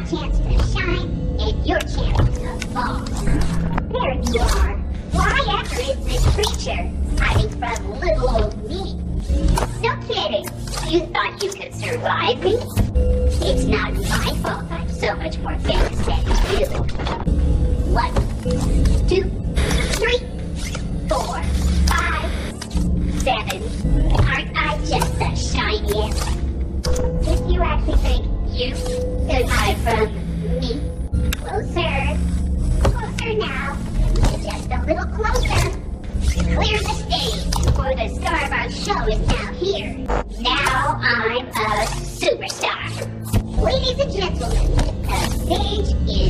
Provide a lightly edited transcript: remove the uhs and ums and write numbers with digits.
chance to shine and your chance to fall. There you are. Why ever is this creature hiding from little old me? No kidding. You thought you could survive me? It's not my fault I'm so much more famous than you. 1, 2, 3, 4, 5, 7. Aren't I just the shiniest? If you actually think you could hide from me, closer. Closer now. Just a little closer. Clear the stage, for the star of our show is now here. Now I'm a superstar. Ladies and gentlemen, the stage is